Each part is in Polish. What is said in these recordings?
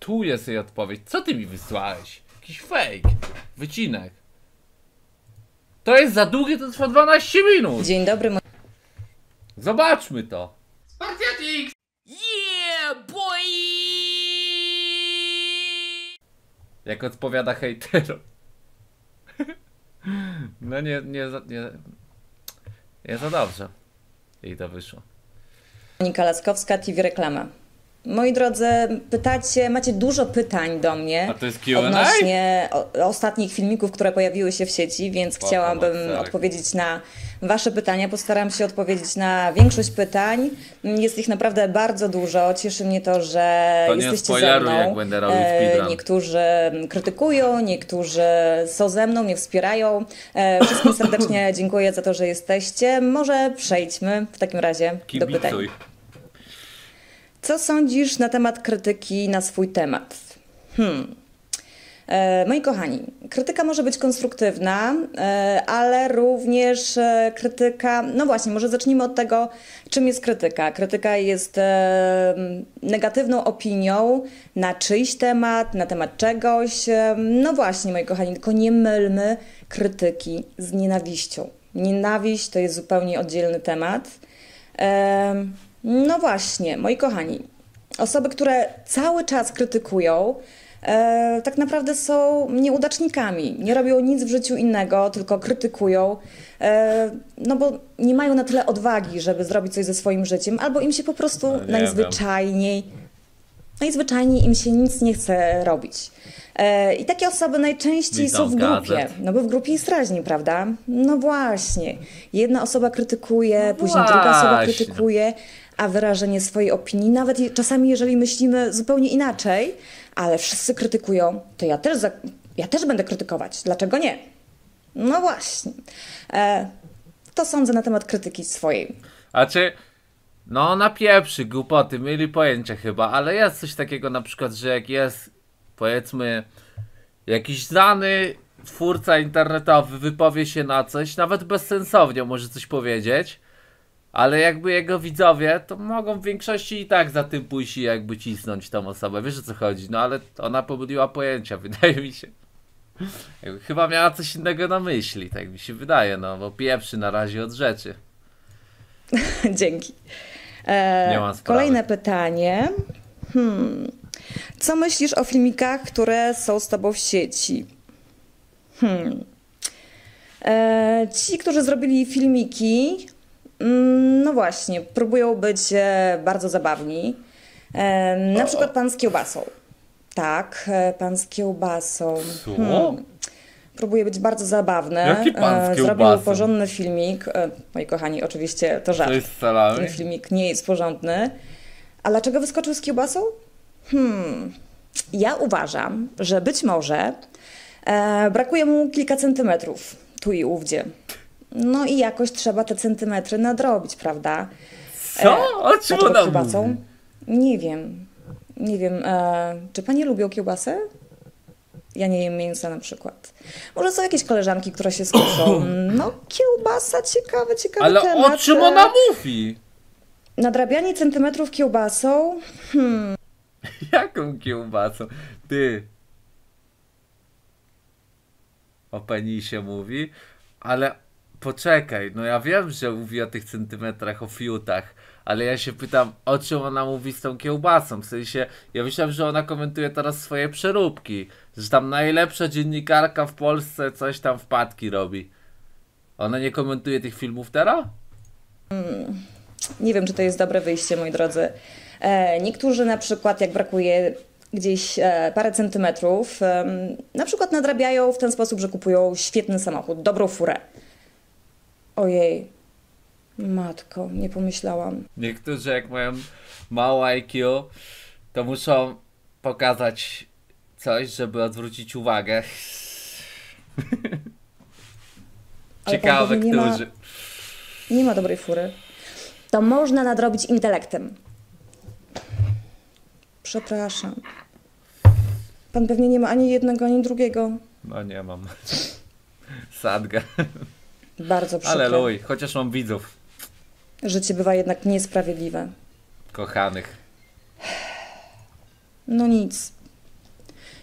Tu jest jej odpowiedź. Co ty mi wysłałeś? Jakiś fake. Wycinek. To jest za długie, to trwa 12 minut. Dzień dobry. Zobaczmy to. Spartiatik! Yeah, boy! Jak odpowiada hejterom. No nie za dobrze. I to wyszło. Monika Laskowska, TV Reklama. Moi drodzy, pytacie, macie dużo pytań do mnie A to jest Q&A? odnośnie ostatnich filmików, które pojawiły się w sieci, więc chciałabym odpowiedzieć na wasze pytania. Postaram się odpowiedzieć na większość pytań. Jest ich naprawdę bardzo dużo. Cieszy mnie to, że To nie jesteście ze spoileruj, mną. jak będę robił speedrun. Niektórzy krytykują, niektórzy są ze mną, mnie wspierają. Wszystkim serdecznie dziękuję za to, że jesteście. Może przejdźmy w takim razie do pytań. Kibicuj. Co sądzisz na temat krytyki na swój temat? Moi kochani, krytyka może być konstruktywna, ale również krytyka... No właśnie, może zacznijmy od tego, czym jest krytyka. Krytyka jest negatywną opinią na czyjś temat, na temat czegoś. No właśnie, moi kochani, tylko nie mylmy krytyki z nienawiścią. Nienawiść to jest zupełnie oddzielny temat. No właśnie, moi kochani, osoby, które cały czas krytykują, tak naprawdę są nieudacznikami. Nie robią nic w życiu innego, tylko krytykują, no bo nie mają na tyle odwagi, żeby zrobić coś ze swoim życiem, albo im się po prostu najzwyczajniej im się nic nie chce robić. I takie osoby najczęściej są w grupie, no bo w grupie jest raźniej, prawda? No właśnie. Jedna osoba krytykuje, później druga osoba krytykuje, a wyrażenie swojej opinii, nawet czasami jeżeli myślimy zupełnie inaczej, ale wszyscy krytykują, to ja też będę krytykować. Dlaczego nie? No właśnie. To sądzę na temat krytyki swojej. A czy... No na pieprzy, głupoty, mieli pojęcie chyba, ale jest coś takiego na przykład, że jak jest, powiedzmy, jakiś znany twórca internetowy wypowie się na coś, nawet bezsensownie może coś powiedzieć, ale jakby jego widzowie, to mogą w większości i tak za tym pójść i jakby cisnąć tą osobę, wiesz o co chodzi, no ale ona pomyliła pojęcia, wydaje mi się. Chyba miała coś innego na myśli, tak mi się wydaje, no bo pieprzy na razie od rzeczy. Dzięki. Nie ma sprawy. Kolejne pytanie. Co myślisz o filmikach, które są z tobą w sieci? Ci, którzy zrobili filmiki, no właśnie, próbują być bardzo zabawni. Na przykład pan z kiełbasą. Tak, pan z kiełbasą. Próbuje być bardzo zabawny. Jaki pan z kiełbasą? Zrobił porządny filmik. Moi kochani, oczywiście to żart. To jest salami? Ten filmik nie jest porządny. A dlaczego wyskoczył z kiełbasą? Ja uważam, że być może brakuje mu kilka centymetrów tu i ówdzie. No i jakoś trzeba te centymetry nadrobić, prawda? Co? O czym Dlaczego ona kiełbasą? mówi? Nie wiem. Nie wiem. Czy panie lubią kiełbasę? Ja nie jem mięsa na przykład. Może są jakieś koleżanki, które się skuszą. No, kiełbasa, ciekawy Ale temat. o czym ona mówi? Nadrabianie centymetrów kiełbasą? Jaką kiełbasą? Ty. O penisie mówi, ale poczekaj, no ja wiem, że mówi o tych centymetrach, o fiutach, ale ja się pytam, o czym ona mówi z tą kiełbasą, w sensie, ja myślałem, że ona komentuje teraz swoje przeróbki, że tam najlepsza dziennikarka w Polsce coś tam wpadki robi. Ona nie komentuje tych filmów teraz? Nie wiem, czy to jest dobre wyjście, moi drodzy. Niektórzy na przykład, jak brakuje gdzieś parę centymetrów, na przykład nadrabiają w ten sposób, że kupują świetny samochód, dobrą furę. Ojej, matko, nie pomyślałam. Niektórzy jak mają mało IQ, to muszą pokazać coś, żeby odwrócić uwagę. Ciekawe, którzy. Nie ma dobrej fury. To można nadrobić intelektem. Przepraszam. Pan pewnie nie ma ani jednego, ani drugiego. No nie mam. Sadgę. Bardzo przykre. Ale luj, chociaż mam widzów. Życie bywa jednak niesprawiedliwe. Kochanych. No nic.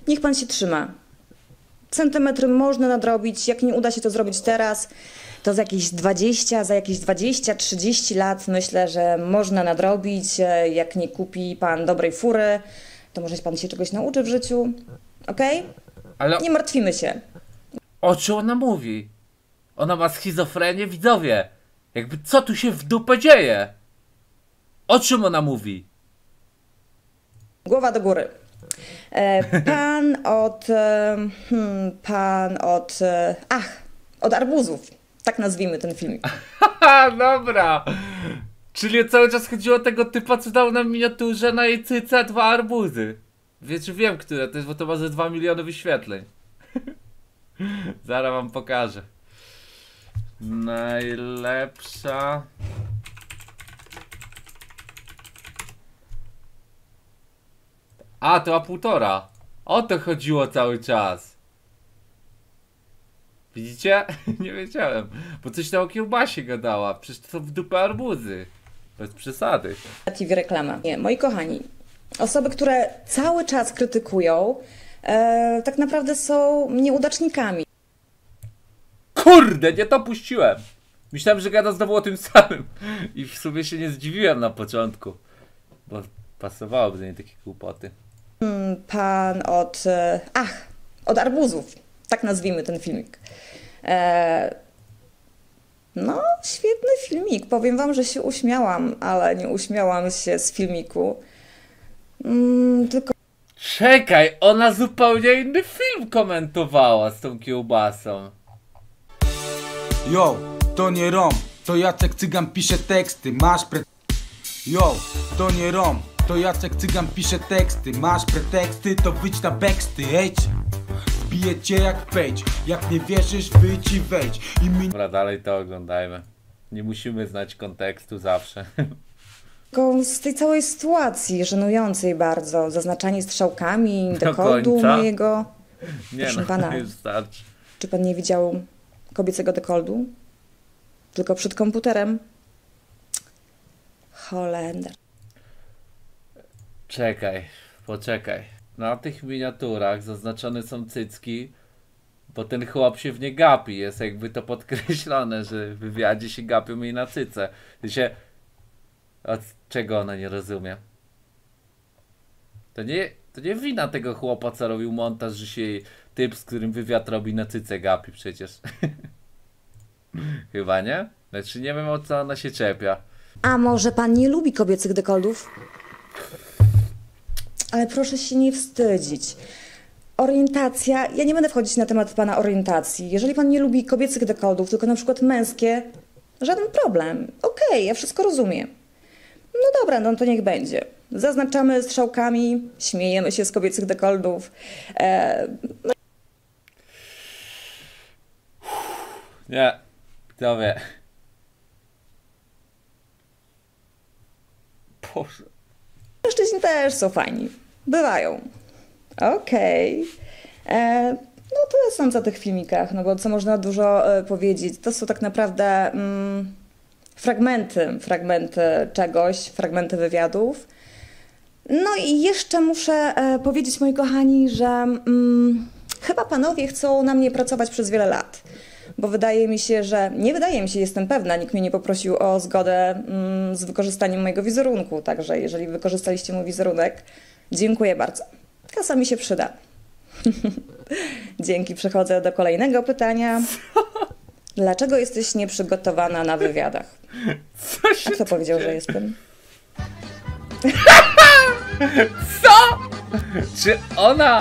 niech pan się trzyma. Centymetry można nadrobić, jak nie uda się to zrobić teraz, to za jakieś 20-30 lat myślę, że można nadrobić. Jak nie kupi pan dobrej fury, to może pan się czegoś nauczy w życiu. Okej? Ale Nie martwimy się. o czym ona mówi? Ona ma schizofrenię, widzowie. Jakby co tu się w dupę dzieje? O czym ona mówi? Głowa do góry. Od arbuzów. Tak nazwijmy ten filmik. Haha, dobra. Czyli cały czas chodziło o tego typa, co dał nam miniaturze na jej cyce 2 arbuzy. Wiecie, wiem, które to jest, bo to ma ze 2 miliony wyświetleń. Zaraz wam pokażę. Najlepsza... A, to ma 1,5. O to chodziło cały czas. Widzicie? Nie wiedziałem. Bo coś tam o kiełbasie gadała. Przecież to są w dupę arbuzy. Bez przesady. TV reklama. Nie, moi kochani, osoby, które cały czas krytykują, tak naprawdę są nieudacznikami. Kurde, nie to puściłem. Myślałem, że gada znowu o tym samym. I w sumie się nie zdziwiłem na początku. Bo pasowałoby do niej takie głupoty. Od arbuzów. Tak nazwijmy ten filmik. No, świetny filmik. Powiem wam, że się uśmiałam, ale nie uśmiałam się z filmiku. Tylko Czekaj, ona zupełnie inny film komentowała z tą kiełbasą. Yo, to nie Rom, to Jacek Cygan pisze teksty, Yo, to nie Rom, to Jacek Cygan pisze teksty, masz preteksty, to wyjdź na backsty, wbiję cię jak page, jak nie wierzysz, wyjdź i wejdź. Dobra, dalej to oglądajmy. Nie musimy znać kontekstu zawsze. z tej całej sytuacji, żenującej bardzo, zaznaczanie strzałkami, Do dekoldu końca? mojego. Nie Proszę no, pana. już starczy. Czy pan nie widział kobiecego dekoldu? Tylko przed komputerem? Holender. Czekaj, poczekaj. Na tych miniaturach zaznaczone są cycki, bo ten chłop się w nie gapi. Jest jakby to podkreślone, że w wywiadzie się gapią jej na cyce. Od czego ona nie rozumie? To nie wina tego chłopa, co robił montaż, że się jej typ, z którym wywiad robi, na cyce gapi przecież. Chyba nie? Znaczy nie wiem, o co ona się czepia. A może pan nie lubi kobiecych dekoldów? Ale proszę się nie wstydzić. Orientacja, ja nie będę wchodzić na temat pana orientacji. Jeżeli pan nie lubi kobiecych dekoldów, tylko na przykład męskie, żaden problem. Okej, ja wszystko rozumiem. No dobra, no to niech będzie. Zaznaczamy strzałkami, śmiejemy się z kobiecych dekoldów. Nie, kto wie. Boże. Mężczyźni też są fajni. Bywają. Okej. No tyle sądzę o tych filmikach, no bo co można dużo powiedzieć. To są tak naprawdę fragmenty czegoś, fragmenty wywiadów. No i jeszcze muszę powiedzieć, moi kochani, że chyba panowie chcą na mnie pracować przez wiele lat. Bo jestem pewna, nikt mnie nie poprosił o zgodę z wykorzystaniem mojego wizerunku. Także jeżeli wykorzystaliście mój wizerunek, dziękuję bardzo. Kasa mi się przyda. Dzięki, przechodzę do kolejnego pytania. Dlaczego jesteś nieprzygotowana na wywiadach? Co się A kto tu powiedział, dzieje? że jestem? Co? Czy ona...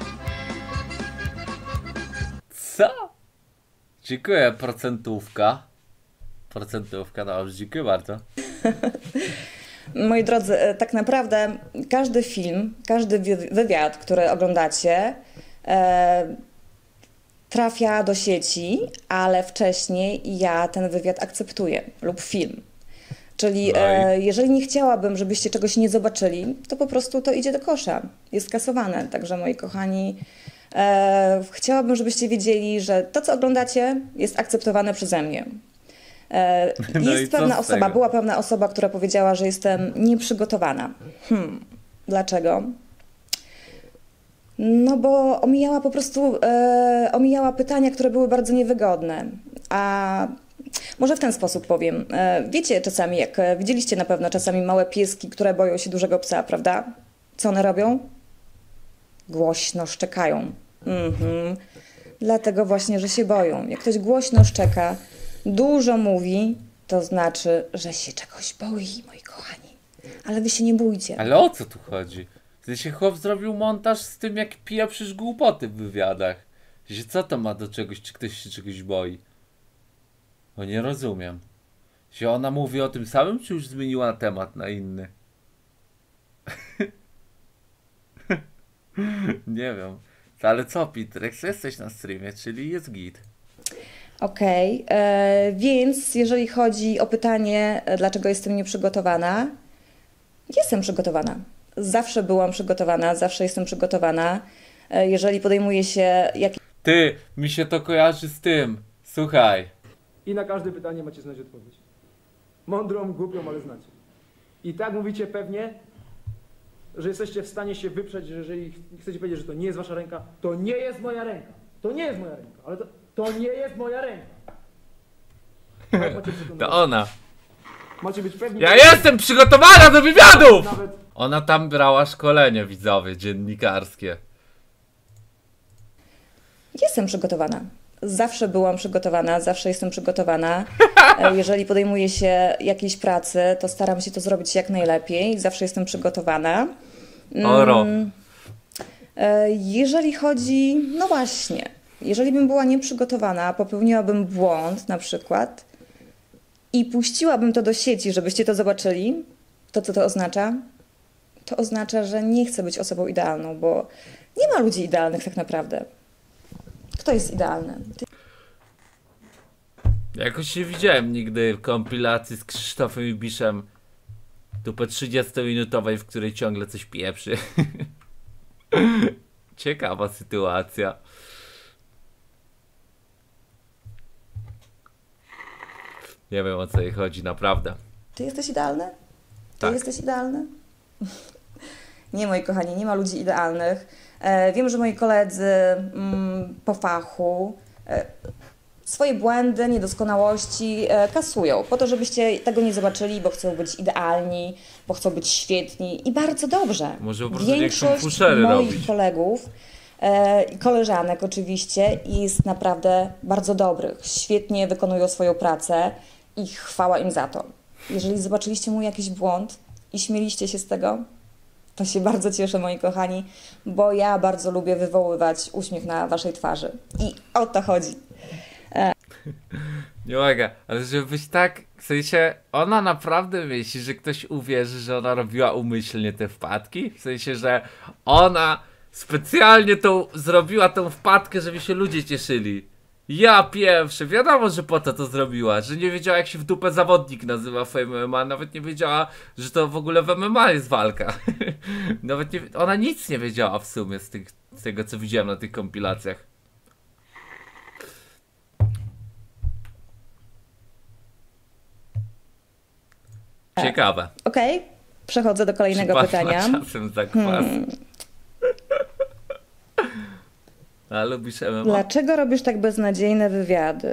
Co? Dziękuję, procentówka. Procentówka, dobrze, dziękuję bardzo. Moi drodzy, tak naprawdę każdy film, każdy wywiad, który oglądacie, trafia do sieci, ale wcześniej ja ten wywiad akceptuję lub film. Czyli jeżeli nie chciałabym, żebyście czegoś nie zobaczyli, to po prostu to idzie do kosza. Jest kasowane. Także moi kochani, chciałabym, żebyście wiedzieli, że to, co oglądacie, jest akceptowane przeze mnie. No i Jest co pewna z osoba, tego? była pewna osoba, która powiedziała, że jestem nieprzygotowana. Dlaczego? No bo omijała po prostu, omijała pytania, które były bardzo niewygodne. A może w ten sposób powiem. Wiecie czasami, jak widzieliście na pewno czasami małe pieski, które boją się dużego psa, prawda? Co one robią? Głośno szczekają. Dlatego właśnie, że się boją. Jak ktoś głośno szczeka, dużo mówi, to znaczy, że się czegoś boi, moi kochani. Ale wy się nie bójcie. Ale o co tu chodzi? W sensie chłop zrobił montaż z tym, jak pieprzysz głupoty w wywiadach. Że co to ma do czegoś, czy ktoś się czegoś boi? Bo nie rozumiem. Że ona mówi o tym samym, czy już zmieniła temat na inny? Nie wiem. Ale co, Pitrex, jesteś na streamie, czyli jest git. Okej, więc jeżeli chodzi o pytanie, dlaczego jestem nieprzygotowana, jestem przygotowana. Zawsze byłam przygotowana, zawsze jestem przygotowana. Jeżeli podejmuje się jakieś Ty, mi się to kojarzy z tym. Słuchaj. I na każde pytanie macie znać odpowiedź. Mądrą, głupią, ale znacie. I tak mówicie pewnie, że jesteście w stanie się wyprzeć, że jeżeli chcecie powiedzieć, że to nie jest wasza ręka, to nie jest moja ręka. To nie jest moja ręka, ale to nie jest moja ręka. Tak macie To ona. Macie być pewni. Ja jestem przygotowana do wywiadów! Nawet Ona tam brała szkolenie, widzowie, dziennikarskie. Jestem przygotowana. Zawsze byłam przygotowana, zawsze jestem przygotowana. Jeżeli podejmuję się jakiejś pracy, to staram się to zrobić jak najlepiej. Zawsze jestem przygotowana. Oro. Jeżeli chodzi, no właśnie, jeżeli bym była nieprzygotowana, popełniłabym błąd na przykład i puściłabym to do sieci, żebyście to zobaczyli, to co to oznacza? To oznacza, że nie chcę być osobą idealną, bo nie ma ludzi idealnych tak naprawdę. Kto jest idealny? Jakoś nie widziałem nigdy kompilacji z Krzysztofem Ibiszem dupę 30-minutowej, w której ciągle coś pieprzy. Ciekawa sytuacja. Nie wiem, o co jej chodzi, naprawdę. Ty jesteś idealny? Ty Tak. jesteś idealny? Nie, moi kochani, nie ma ludzi idealnych. Wiem, że moi koledzy po fachu swoje błędy, niedoskonałości kasują po to, żebyście tego nie zobaczyli, bo chcą być idealni, bo chcą być świetni i bardzo dobrze. Może po prostu nie chcą Większość fuszery moich robić. kolegów i koleżanek oczywiście jest naprawdę bardzo dobrych. Świetnie wykonują swoją pracę i chwała im za to. Jeżeli zobaczyliście mój jakiś błąd i śmieliście się z tego, to się bardzo cieszę, moi kochani, bo ja bardzo lubię wywoływać uśmiech na waszej twarzy. I o to chodzi. Nie mogę, ale żeby być tak, w sensie, ona naprawdę myśli, że ktoś uwierzy, że ona robiła umyślnie te wpadki? W sensie, że ona specjalnie zrobiła tą wpadkę, żeby się ludzie cieszyli. Ja pierwszy, wiadomo, że po to zrobiła, że nie wiedziała, jak się w dupę zawodnik nazywa w MMA, nawet nie wiedziała, że to w ogóle w MMA jest walka. Nawet nie, ona nic nie wiedziała w sumie z tego, co widziałem na tych kompilacjach. Ciekawe. Okej, przechodzę do kolejnego Czy pytania. ma czasem zakwas? A lubisz MMA? Dlaczego robisz tak beznadziejne wywiady?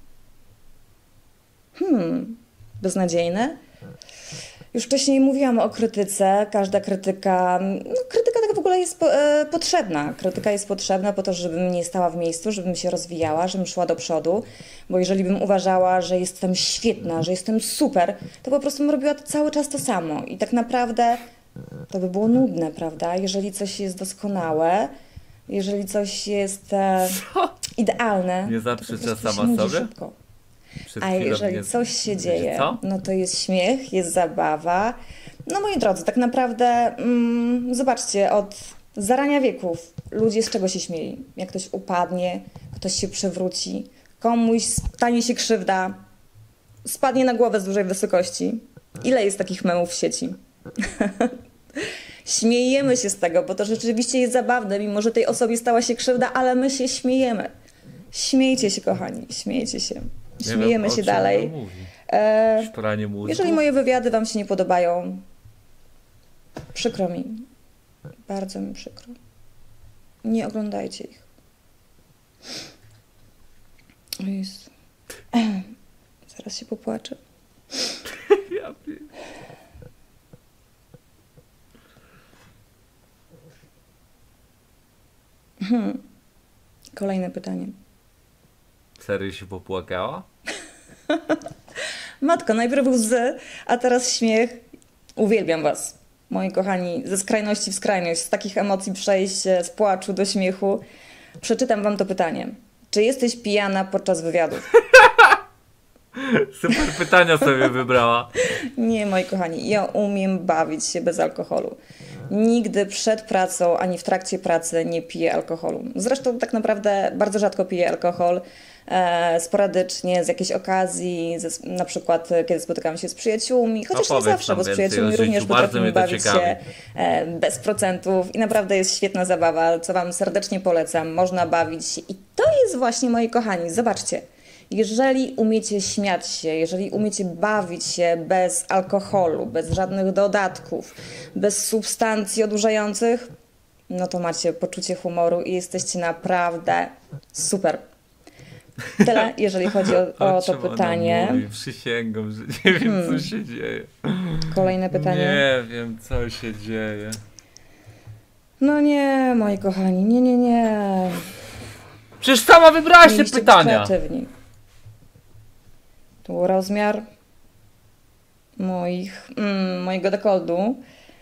Beznadziejne? Już wcześniej mówiłam o krytyce. Każda krytyka, krytyka tak w ogóle jest potrzebna. Krytyka jest potrzebna po to, żebym nie stała w miejscu, żebym się rozwijała, żebym szła do przodu. Bo jeżeli bym uważała, że jestem świetna, że jestem super, to po prostu bym robiła cały czas to samo. I tak naprawdę to by było nudne, prawda? Jeżeli coś jest doskonałe, jeżeli coś jest idealne, Nie to po zaprzecza prostu się sama nudzi sobie? szybko. Przed A chwilą jeżeli mnie- coś się Wiecie dzieje, co? no to jest śmiech, jest zabawa. No moi drodzy, tak naprawdę zobaczcie, od zarania wieków ludzie z czego się śmieli? Jak ktoś upadnie, ktoś się przewróci, komuś stanie się krzywda, spadnie na głowę z dużej wysokości. Ile jest takich memów w sieci? Śmiejemy się z tego, bo to rzeczywiście jest zabawne, mimo że tej osobie stała się krzywda, ale my się śmiejemy. Śmiejcie się, kochani, śmiejcie się. Nie wiem, Śmiejemy o się czym dalej. ona mówi. E, Szpranie mózgu? jeżeli moje wywiady wam się nie podobają, przykro mi. Bardzo mi przykro. nie oglądajcie ich. O Jezu. Zaraz się popłaczę. Ja pier- Kolejne pytanie. Serio się popłakała? Matko, najpierw łzy, a teraz śmiech. Uwielbiam was, moi kochani, ze skrajności w skrajność, z takich emocji przejść z płaczu do śmiechu. Przeczytam wam to pytanie. Czy jesteś pijana podczas wywiadów? Super pytania sobie wybrała. Nie, moi kochani, ja umiem bawić się bez alkoholu. Nigdy przed pracą, ani w trakcie pracy nie piję alkoholu. Zresztą tak naprawdę bardzo rzadko piję alkohol. Sporadycznie, z jakiejś okazji, na przykład kiedy spotykam się z przyjaciółmi, chociaż nie Opowiedz zawsze, nam bo z więcej przyjaciółmi o również życiu, bardzo potrafimy mnie to bawić ciekawi. się bez procentów i naprawdę jest świetna zabawa, co wam serdecznie polecam. Można bawić się i to jest właśnie, moi kochani, zobaczcie. Jeżeli umiecie śmiać się, jeżeli umiecie bawić się bez alkoholu, bez żadnych dodatków, bez substancji odurzających, no to macie poczucie humoru i jesteście naprawdę super. Tyle, jeżeli chodzi o to czym ona pytanie. Mówi? Przysięgam, że nie wiem, co się dzieje. Kolejne pytanie. Nie wiem, co się dzieje. No nie, moi kochani, nie. Przecież sama wybrałaś te Mieliście być pytania. kreatywni. Tu rozmiar mojego dekoldu.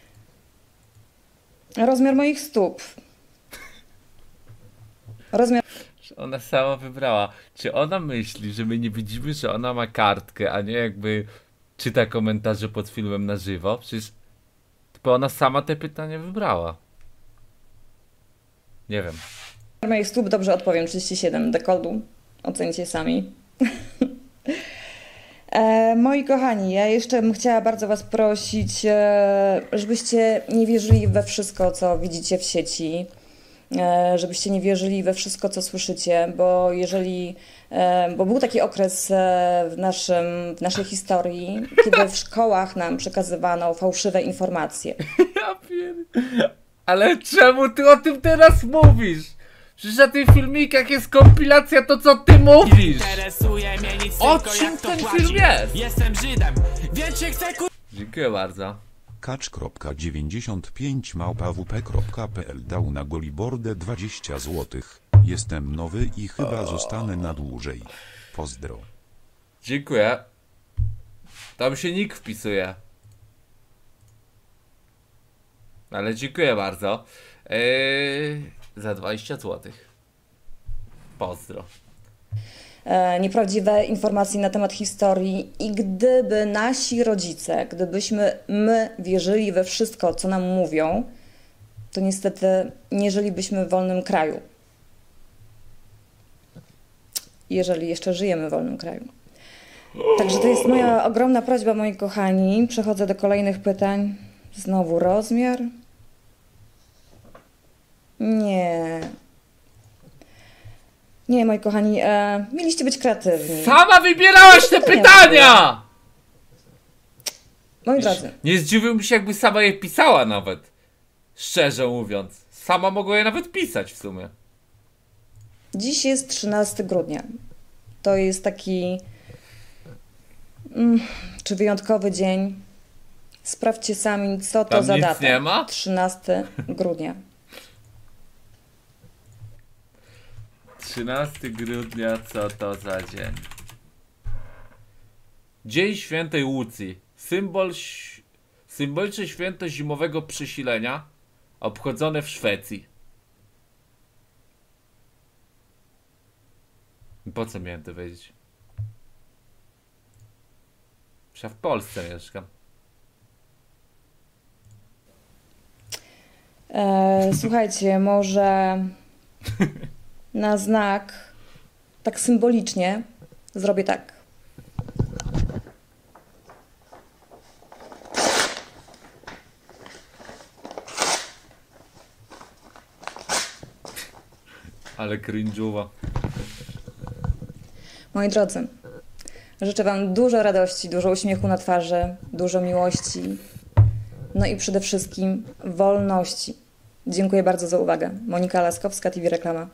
Rozmiar moich stóp. Rozmiar Ona sama wybrała. Czy ona myśli, że my nie widzimy, że ona ma kartkę, a nie jakby czyta komentarze pod filmem na żywo? Przecież tylko ona sama te pytania wybrała. Nie wiem. moich stóp, dobrze odpowiem, 37 dekoldu. Ocencie sami. Moi kochani, ja jeszcze bym chciała bardzo was prosić, żebyście nie wierzyli we wszystko, co widzicie w sieci. Żebyście nie wierzyli we wszystko, co słyszycie, bo był taki okres w naszej historii, kiedy w szkołach nam przekazywano fałszywe informacje. Ja Ale czemu ty o tym teraz mówisz? Przecież na tych filmikach jest kompilacja to, co ty mówisz. Interesuje mnie nic, O tylko czym jak to ten płaci. film jest? Jestem Żydem, więc się chcę Dziękuję bardzo. Kacz.95@wp.pl dał na Golibordę 20 zł. Jestem nowy i chyba zostanę na dłużej. Pozdro. Dziękuję. Tam się nick wpisuje. Ale dziękuję bardzo. Za 20 zł. Pozdro. Nieprawdziwe informacje na temat historii i gdyby nasi rodzice, gdybyśmy my wierzyli we wszystko, co nam mówią, to niestety nie żylibyśmy w wolnym kraju. Jeżeli jeszcze żyjemy w wolnym kraju. Także to jest moja ogromna prośba, moi kochani. Przechodzę do kolejnych pytań. Znowu rozmiar. Nie. Nie, moi kochani, mieliście być kreatywni. Sama wybierałaś te pytania! Moi drodzy, Nie zdziwiłbym się, jakby sama je pisała nawet. Szczerze mówiąc. Sama mogła je nawet pisać w sumie. dziś jest 13 grudnia. To jest taki czy wyjątkowy dzień. Sprawdźcie sami, co to Tam za nic data. nie ma? 13 grudnia. 13 grudnia, co to za dzień? Dzień Świętej Łucji. Symboliczne święto zimowego przesilenia, obchodzone w Szwecji. Po co miałem to wiedzieć? Przecież ja w Polsce mieszkam. Słuchajcie, może na znak, tak symbolicznie, zrobię tak. Ale cringe'owa. Moi drodzy, życzę wam dużo radości, dużo uśmiechu na twarzy, dużo miłości, no i przede wszystkim wolności. Dziękuję bardzo za uwagę. Monika Laskowska, TV Reklama.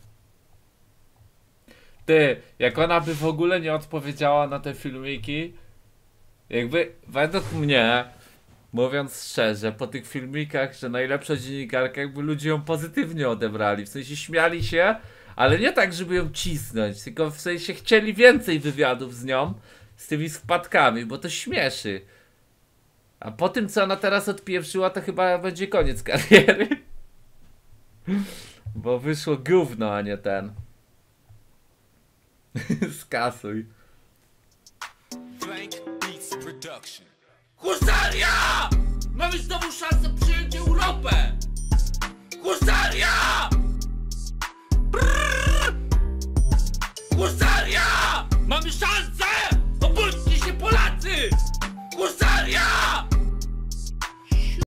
Ty, jak ona by w ogóle nie odpowiedziała na te filmiki, jakby według mnie, mówiąc szczerze, po tych filmikach, że najlepsza dziennikarka, jakby ludzie ją pozytywnie odebrali, w sensie śmiali się, ale nie tak, żeby ją cisnąć, tylko w sensie chcieli więcej wywiadów z nią, z tymi wpadkami, bo to śmieszy. A po tym, co ona teraz odpieprzyła, to chyba będzie koniec kariery. Bo wyszło gówno, a nie ten. Skasuj. Husaria! Mamy znowu szansę przyjąć